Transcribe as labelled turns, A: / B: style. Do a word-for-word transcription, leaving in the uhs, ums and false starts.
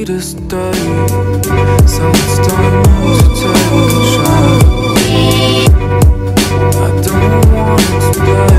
A: to stay, so it's time to take a shot. I don't want to play.